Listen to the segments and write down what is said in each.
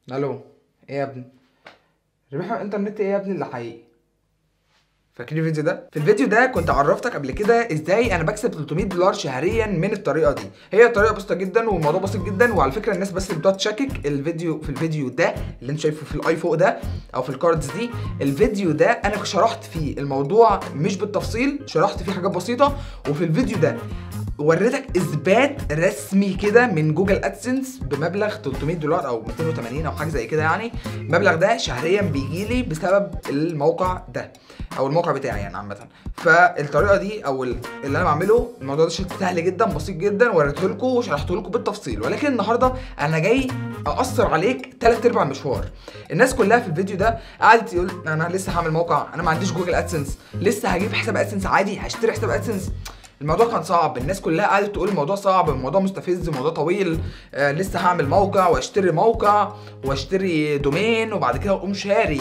الو. ايه يا ابني؟ ربح الانترنت ايه يا ابني اللي حقيقي؟ فاكرين الفيديو ده؟ في الفيديو ده كنت عرفتك قبل كده ازاي انا بكسب 300 دولار شهريا من الطريقه دي. هي طريقه بسيطه جدا والموضوع بسيط جدا، وعلى فكره الناس بس اللي بتقعد تشكك الفيديو ده اللي انت شايفه في الاي فوق ده او في الكاردز دي. الفيديو ده انا شرحت فيه الموضوع مش بالتفصيل، شرحت فيه حاجات بسيطه، وفي الفيديو ده وريتك اثبات رسمي كده من جوجل ادسنس بمبلغ 300 دولار او 280 او حاجه زي كده. يعني المبلغ ده شهريا بيجي لي بسبب الموقع ده او الموقع بتاعي يعني عامه. فالطريقه دي او اللي انا بعمله، الموضوع ده سهل جدا بسيط جدا، وريته لكم وشرحته لكم بالتفصيل. ولكن النهارده انا جاي اقصر عليك 3/4 المشوار. الناس كلها في الفيديو ده قعدت تقول انا لسه هعمل موقع، انا ما عنديش جوجل ادسنس، لسه هجيب حساب ادسنس عادي، هشتري حساب ادسنس. الموضوع كان صعب، الناس كلها قعدت تقول الموضوع صعب، الموضوع مستفز، الموضوع طويل، لسه هعمل موقع واشتري موقع واشتري دومين وبعد كده اقوم شاري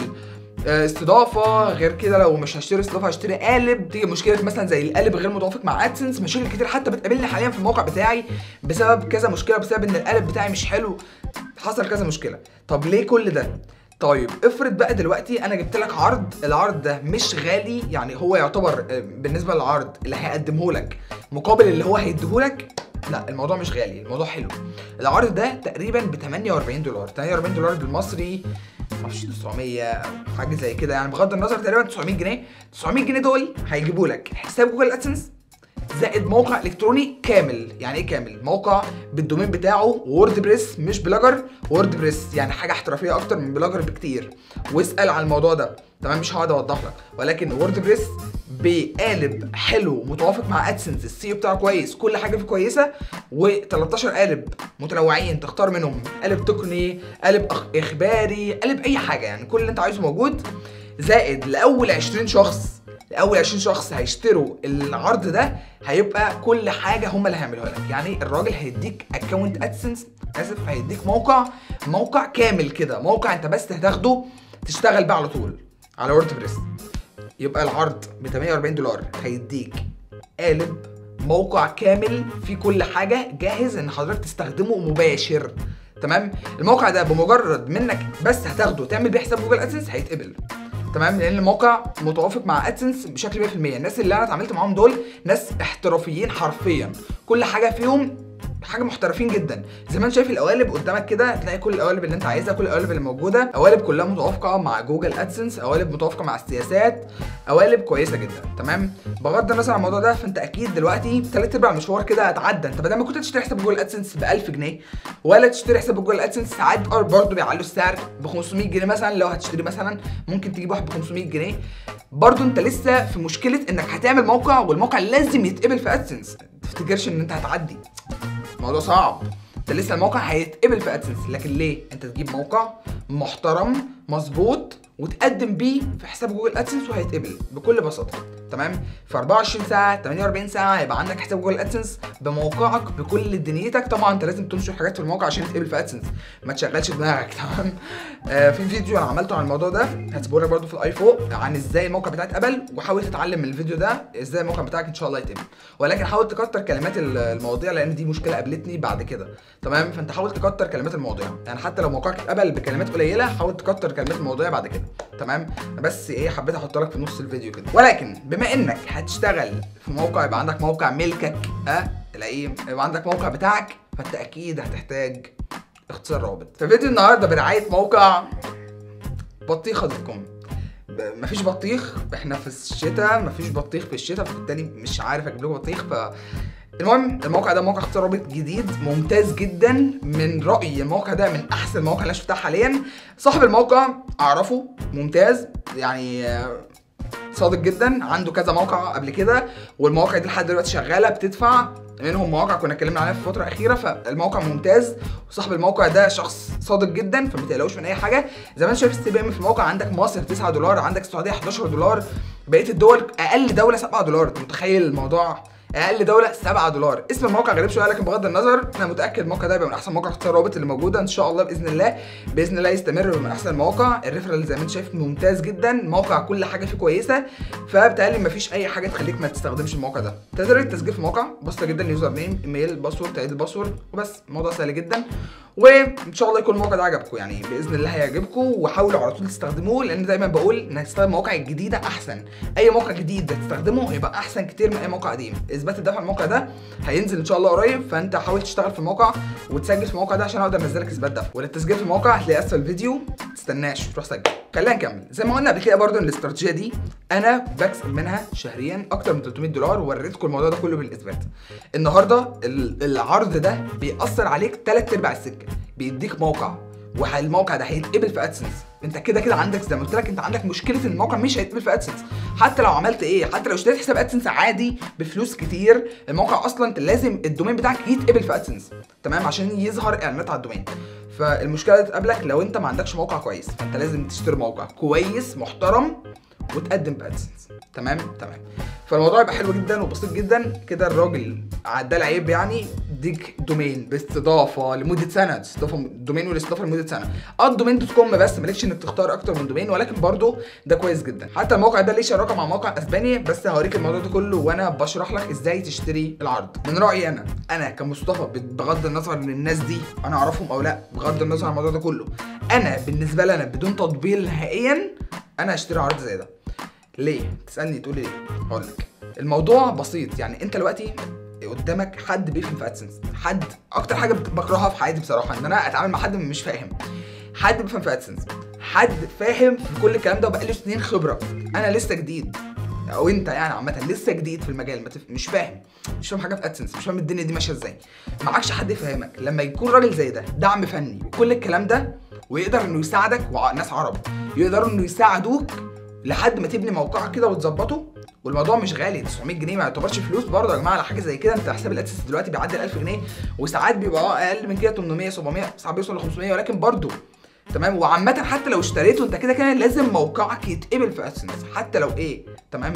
استضافه. غير كده لو مش هشتري استضافه هشتري قالب. تيجي مشكله مثلا زي القالب غير متوافق مع ادسنس. مشاكل كتير حتى بتقابلني حاليا في الموقع بتاعي بسبب كذا مشكله، بسبب ان القالب بتاعي مش حلو، حصل كذا مشكله. طب ليه كل ده؟ طيب افرض بقى دلوقتي انا جبت لك عرض، العرض ده مش غالي، يعني هو يعتبر بالنسبه للعرض اللي هيقدمه لك مقابل اللي هو هيديه لك، لا الموضوع مش غالي، الموضوع حلو. العرض ده تقريبا ب 48 دولار، 48 دولار بالمصري معرفش 900 او حاجه زي كده، يعني بغض النظر تقريبا 900 جنيه. 900 جنيه دول هيجيبوا لك حساب جوجل ادسنس زائد موقع الكتروني كامل. يعني ايه كامل؟ موقع بالدومين بتاعه وورد بريس، مش بلجر، وورد بريس يعني حاجه احترافيه اكتر من بلجر بكتير. واسال على الموضوع ده، تمام؟ مش هقعد اوضح لك، ولكن وورد بريس بقالب حلو متوافق مع ادسنس، السي بتاعه كويس، كل حاجه فيه كويسه، و13 قالب متنوعين تختار منهم، قالب تقني، قالب اخباري، قالب اي حاجه، يعني كل اللي انت عايزه موجود. زائد لاول 20 شخص، اول 20 شخص هيشتروا العرض ده هيبقى كل حاجه هم اللي هيعملوها لك. يعني الراجل هيديك اكونت ادسنس، اسف، هيديك موقع كامل كده، موقع انت بس هتاخده تشتغل بيه على طول على وورد بريس. يبقى العرض ب 48 دولار هيديك قالب موقع كامل فيه كل حاجه جاهز ان حضرتك تستخدمه مباشر، تمام؟ الموقع ده بمجرد منك بس هتاخده تعمل بيه حساب جوجل ادسنس هيتقبل، تمام؟ لان الموقع متوافق مع ادسنس بشكل 100%. الناس اللي انا اتعاملت معاهم دول ناس احترافيين حرفيا، كل حاجه فيهم حاجه محترفين جدا. زي ما انت شايف القوالب قدامك كده، هتلاقي كل القوالب اللي انت عايزها، كل القوالب اللي موجوده، قوالب كلها متوافقه مع جوجل ادسنس، قوالب متوافقه مع السياسات، قوالب كويسه جدا، تمام؟ بغض النظر عن الموضوع ده، فانت اكيد دلوقتي 3/4 المشوار كده هتعدى. انت بدل ما كنت تشتري حساب جوجل ادسنس ب 1000 جنيه ولا تشتري حساب جوجل ادسنس، ساعات برضه بيعلوا السعر ب 500 جنيه مثلا. لو هتشتري مثلا ممكن تجيب واحد ب 500 جنيه، برضه انت لسه في مشكله انك هتعمل موقع والموقع لازم يتقبل في ادسنس. تفتكرش ان انت هتعدي، الموضوع صعب، انت لسه الموقع هيتقبل في ادسنس. لكن ليه انت تجيب موقع محترم مظبوط وتقدم بيه في حساب جوجل ادسنس وهيتقبل بكل بساطه، تمام؟ في 24 ساعه 48 ساعه هيبقى عندك حساب جوجل ادسنس بموقعك بكل دنيتك. طبعا انت لازم تنشر حاجات في الموقع عشان يتقبل في ادسنس، ما تشغلش دماغك، تمام؟ في فيديو انا عملته عن الموضوع ده هسيبه لك برده في الاي فوق، عن ازاي الموقع بتاعك اتقبل، وحاول تتعلم من الفيديو ده ازاي الموقع بتاعك ان شاء الله يتقبل. ولكن حاول تكتر كلمات المواضيع لان دي مشكله قابلتني بعد كده، تمام؟ فانت حاول تكتر كلمات المواضيع، يعني حتى لو موقعك اتقبل بكلمات قليله حاول تكتر كلمات المواضيع بعد كده، تمام؟ بس ايه، حبيت احط لك في نص الفيديو كده. ولكن بما انك هتشتغل في موقع، يبقى عندك موقع ملكك، تلاقيه يبقى عندك موقع بتاعك، فانت اكيد هتحتاج اختصار رابط. في فيديو النهارده برعايه موقع بطيخه دوت كوم. مفيش بطيخ، احنا في الشتاء، مفيش بطيخ في الشتاء، فبالتالي مش عارف اجيب لكم بطيخ. المهم الموقع ده موقع اختيار رابط جديد ممتاز جدا، من رأيي الموقع ده من احسن المواقع اللي انا شفتها حاليا. صاحب الموقع اعرفه، ممتاز يعني، صادق جدا، عنده كذا موقع قبل كده والمواقع دي لحد دلوقتي شغاله بتدفع، منهم مواقع كنا اتكلمنا عليها في الفتره الاخيره. فالموقع ممتاز وصاحب الموقع ده شخص صادق جدا، فما تقلقوش من اي حاجه. زي ما انت شايف السي بي ام في الموقع، عندك مصر 9 دولار، عندك السعوديه 11 دولار، بقيه الدول اقل دوله 7 دولار. انت متخيل الموضوع اقل دوله $7. اسم الموقع غريب شويه لكن بغض النظر انا متاكد الموقع ده يبقى من احسن مواقع اختيار الروابط اللي موجوده ان شاء الله باذن الله. باذن الله يستمر من احسن المواقع. الريفرال زي ما انت شايف ممتاز جدا، موقع كل حاجه فيه كويسه، فبالتالي مفيش اي حاجه تخليك ما تستخدمش الموقع ده. طريقه التسجيل في الموقع بسيطه جدا، يوزر نيم، ايميل، باسورد، تعيد الباسورد وبس، الموضوع سهل جدا. وان شاء الله يكون الموقع ده عجبكم، يعني باذن الله هيعجبكم، وحاولوا على طول تستخدموه، لان دايما بقول انك تستخدم المواقع الجديده احسن. اي موقع جديد تستخدمه هيبقى احسن كتير من اي موقع قديم. اثبات الدفع الموقع ده هينزل ان شاء الله قريب، فانت حاول تشتغل في الموقع وتسجل في الموقع ده عشان اقدر انزلك اثبات دفع. وللتسجيل في الموقع هتلاقي اسفل الفيديو، ما تستناش تروح سجل. خلينا نكمل. زي ما قلنا قبل كده برده ان الاستراتيجيه دي انا بكسب منها شهريا اكتر من $300، ووريتكم الموضوع ده كله بالاثبات. النهارده العرض ده بيأثر عليك 3/4 السكه، بيديك موقع والموقع ده هيتقبل في ادسنس. انت كده كده عندك زي ما قلت لك، انت عندك مشكله ان الموقع مش هيتقبل في ادسنس. حتى لو عملت ايه، حتى لو اشتريت حساب ادسنس عادي بفلوس كتير، الموقع اصلا انت لازم الدومين بتاعك يتقبل في ادسنس، تمام، عشان يظهر اعلانات على الدومين. فالمشكله دي تقابلك لو انت ما عندكش موقع كويس، فانت لازم تشتري موقع كويس محترم وتقدم بادسنس. تمام. فالموضوع يبقى حلو جدا وبسيط جدا كده. الراجل عدى العيب، يعني اديك دومين باستضافه لمده سنه، تستضافه الدومين والاستضافه لمده سنه. الدومين دوت كوم بس، مالكش انك تختار اكتر من دومين، ولكن برده ده كويس جدا. حتى الموقع ده ليه شراكه مع موقع اسباني، بس هوريك الموضوع ده كله وانا بشرح لك ازاي تشتري العرض. من رايي انا كمصطفى، بغض النظر ان الناس دي انا اعرفهم او لا، بغض النظر عن الموضوع ده كله، انا بالنسبه لي انا بدون تطبيل نهائيا انا هشتري عرض زي ده. ليه؟ تسالني تقول لي ليه؟ هقول لك. الموضوع بسيط. يعني انت دلوقتي قدامك حد بيفهم في ادسنس، حد اكتر حاجه بكرهها في حياتي بصراحه ان انا اتعامل مع حد مش فاهم. حد بيفهم في ادسنس، حد فاهم في كل الكلام ده وبقى له سنين خبره. انا لسه جديد، او انت يعني عامه لسه جديد في المجال، مش فاهم حاجه في ادسنس، مش فاهم الدنيا دي ماشيه ازاي. معكش حد يفهمك. لما يكون راجل زي ده دعم فني وكل الكلام ده، ويقدر انه يساعدك، وناس عرب يقدروا انه يساعدوك لحد ما تبني موقعك كده وتظبطه، والموضوع مش غالي. 900 جنيه ما يعتبرش فلوس برضه يا جماعه على حاجه زي كده. انت حساب الادسنس دلوقتي بيعدي 1000 جنيه، وساعات بيبقى اقل من كده، 800 700، ساعات بيوصل ل 500، ولكن برضه تمام. وعامه حتى لو اشتريته انت كده كده لازم موقعك يتقبل في ادسنس حتى لو ايه، تمام.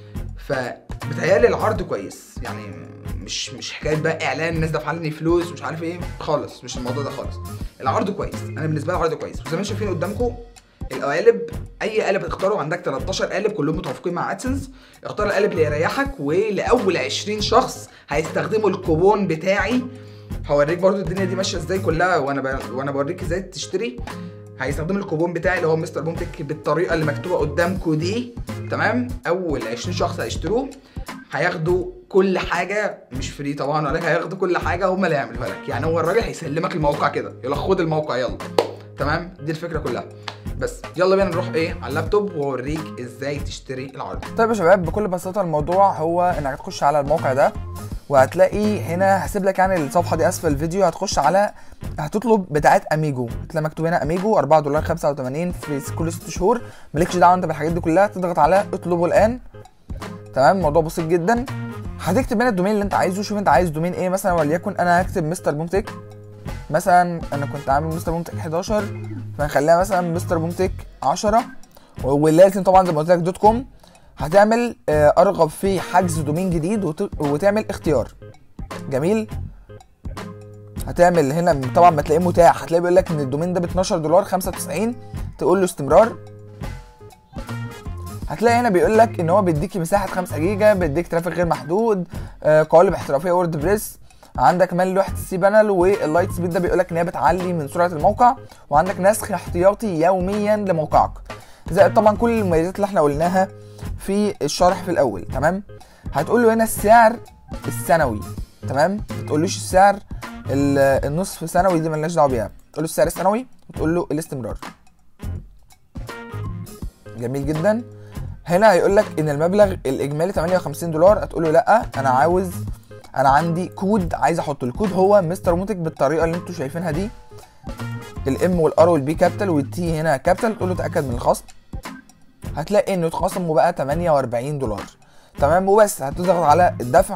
فبتهيألي العرض كويس، يعني مش حكايه بقى اعلان الناس دافعه فلوس ومش عارف ايه، خالص مش الموضوع ده خالص. العرض كويس، انا بالنسبه لي العرض كويس. وزي ما انتم شايفين قدامكم القوالب، اي قالب تختاره، عندك 13 قالب كلهم متوافقين مع ادسنس. اختار القالب اللي يريحك، ولاول 20 شخص هيستخدموا الكوبون بتاعي. هوريك برضو الدنيا دي ماشيه ازاي كلها، وانا بوريك ازاي تشتري. هيستخدموا الكوبون بتاعي اللي هو مستر بومتك بالطريقه اللي مكتوبه قدامكم دي، تمام. اول 20 شخص هيشتروه هياخدوا كل حاجه، مش فري طبعا، ولكن هياخدوا كل حاجه هم اللي هيعملوها لك. يعني هو الراجل هيسلمك الموقع كده، يلا خد الموقع يلا، تمام. دي الفكره كلها. بس يلا بينا نروح على اللابتوب واوريك ازاي تشتري العرض. طيب يا شباب، بكل بساطه الموضوع هو انك هتخش على الموقع ده، وهتلاقي هنا هسيب لك يعني الصفحه دي اسفل الفيديو. هتطلب بتاعه اميجو، هتلاقي مكتوب هنا اميجو $4.85 في كل 6 شهور. مالكش دعوه انت بالحاجات دي كلها، تضغط على اطلبه الان، تمام. الموضوع بسيط جدا. هتكتب هنا الدومين اللي انت عايزه. شوف انت عايز دومين ايه مثلا، وليكن انا هكتب مستر بومتك مثلا. انا كنت عامل مستر بومتك 11، فنخليها مثلا مستر بومتك 10. ولازم طبعا زي ما قلت لك دوت كوم. هتعمل ارغب في حجز دومين جديد وتعمل اختيار. جميل. هتعمل هنا طبعا ما تلاقيه متاح، هتلاقيه بيقول لك ان الدومين ده ب $12.95. تقول له استمرار. هتلاقي هنا بيقول لك ان هو بيديك مساحه 5 جيجا، بيديك ترافيك غير محدود، قوالب احترافيه وورد بريس. عندك كمان لوحه السي بانل، واللايت سبيد ده بيقول لك ان هي بتعلي من سرعه الموقع، وعندك نسخ احتياطي يوميا لموقعك، زائد طبعا كل المميزات اللي احنا قلناها في الشرح في الاول، تمام. هتقول له هنا السعر السنوي، تمام. ما تقولوش السعر النصف سنوي، دي مالناش دعوه بيها. تقول له السعر السنوي وتقول له الاستمرار. جميل جدا. هنا هيقول لك ان المبلغ الاجمالي $58. هتقول له لا، انا عندي كود عايز احطه. الكود هو مستر بومتك بالطريقه اللي انتوا شايفينها دي، الام والار والبي كابيتال والتي هنا كابيتال. تقول له تاكد من الخصم. هتلاقي انه اتخصم بقى $48، تمام. وبس هتضغط على الدفع.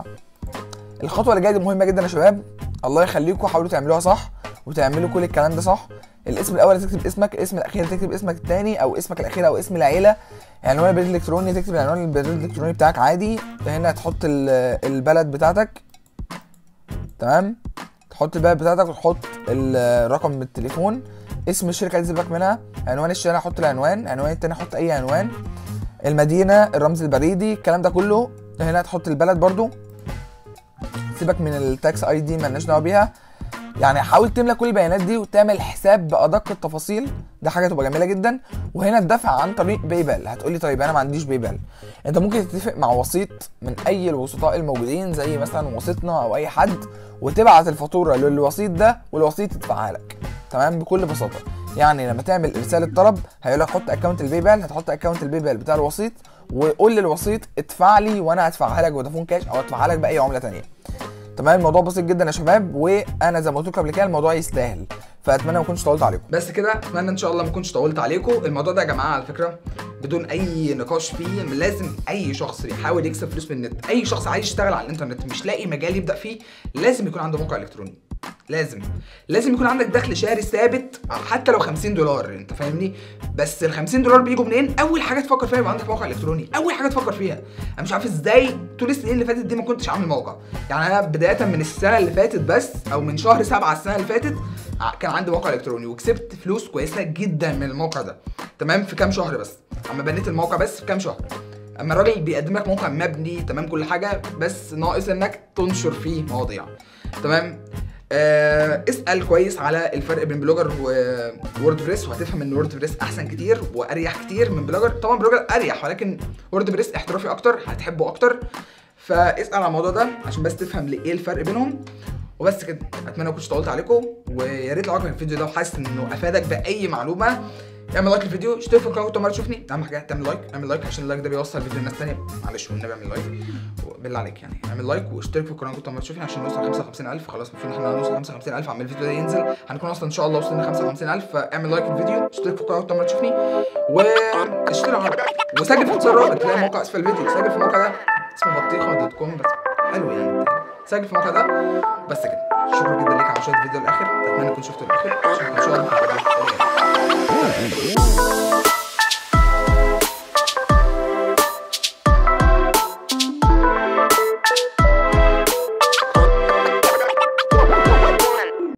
الخطوه اللي جايه دي مهمه جدا يا شباب، الله يخليكم حاولوا تعملوها صح وتعملوا كل الكلام ده صح. الاسم الاول تكتب اسمك، الاسم الاخير تكتب اسمك الثاني او اسمك الاخير او اسم العيله. عنوان البريد الالكتروني تكتب عنوان البريد الالكتروني بتاعك عادي. هنا تحط البلد بتاعتك، تمام، تحط البلد بتاعتك وتحط رقم التليفون. اسم الشركه اللي سيبك منها، عنوان الشارع حط العنوان، عنوان التاني حط اي عنوان، المدينه، الرمز البريدي، الكلام ده كله. هنا تحط البلد برضو، سيبك من التاكس اي دي مالناش دعوه بيها. يعني حاول تملى كل البيانات دي وتعمل حساب بادق التفاصيل، ده حاجه تبقى جميله جدا. وهنا الدفع عن طريق باي بال. هتقولي طيب انا ما عنديش باي بال. انت ممكن تتفق مع وسيط من اي الوسطاء الموجودين زي مثلا وسيطنا او اي حد، وتبعت الفاتوره للوسيط ده والوسيط يدفعها لك، تمام، بكل بساطه. يعني لما تعمل رساله طلب هيقول لك حط اكونت الباي بال، هتحط اكونت الباي بال بتاع الوسيط وقول للوسيط ادفع لي وانا هدفعها لك فودافون كاش او ادفعها لك باي عمله ثانيه. تمام، الموضوع بسيط جدا يا شباب، وانا زي ما قلت لكم قبل كده الموضوع يستاهل. فاتمنى ما اكونش طولت عليكم. بس كده، اتمنى ان شاء الله ما اكونش طولت عليكم. الموضوع ده يا جماعه على فكره بدون اي نقاش فيه، لازم اي شخص بيحاول يكسب فلوس من النت، اي شخص عايز يشتغل على الانترنت مش لاقي مجال يبدا فيه، لازم يكون عنده موقع الكتروني. لازم يكون عندك دخل شهري ثابت حتى لو $50، انت فاهمني؟ بس ال $50 بيجوا منين؟ اول حاجه تفكر فيها يبقى عندك موقع الكتروني، اول حاجه تفكر فيها. انا مش عارف ازاي طول السنين اللي فاتت دي ما كنتش عامل موقع. يعني انا بدايه من السنه اللي فاتت بس، او من شهر 7 السنه اللي فاتت، كان عندي موقع الكتروني وكسبت فلوس كويسه جدا من الموقع ده، تمام، في كام شهر بس. اما بنيت الموقع بس في كام شهر. اما الراجل بيقدم لك موقع مبني تمام كل حاجه، بس ناقص انك تنشر فيه مواضيع، تمام. اسأل كويس على الفرق بين بلوجر ووردبريس وهتفهم ان ووردبريس احسن كتير واريح كتير من بلوجر. طبعا بلوجر اريح ولكن ووردبريس احترافي اكتر، هتحبه اكتر. فاسأل على الموضوع ده عشان بس تفهم ايه الفرق بينهم. وبس كده، اتمنى ما كنتش طولت عليكم، ويا ريت لو عجبك الفيديو ده وحاسس انه افادك باي معلومه اعمل لايك للفيديو، اشترك في القناه وانت ما تشوفني. اهم حاجه تعمل لايك، اعمل لايك عشان اللايك ده بيوصل الفيديو للناس ثانيه. معلش والنبي اعمل لايك بالله عليك، يعني اعمل لايك واشترك في القناه وانت ما تشوفني عشان نوصل 55,000. خلاص المفروض ان احنا نوصل 55,000 عمال الفيديو ده ينزل، هنكون اصلا ان شاء الله وصلنا 55,000. فاعمل لايك للفيديو، اشترك في القناه وانت ما تشوفني، واشترك وسجل في اختصار الرابط، تلاقي موقع اسفل الفيديو. سجل في الموقع ده اسمه بطيخه.com، بس حلو يعني. سجل في الموقع ده. بس كده، شكرا جدا ليك على مشاهده الفيديو للاخر، اتمنى تكون شفته للاخر. اشوفك ان شاء الله في الفيديو.